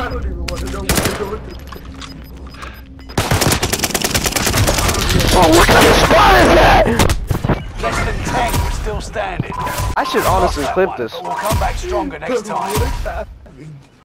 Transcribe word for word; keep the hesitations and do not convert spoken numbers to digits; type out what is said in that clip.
I don't even want to know what you're doing. Oh, what kind of spot is that? Less than ten, we're still standing. I should honestly Lost that clip one, this. but we'll come back stronger next time. What is happening?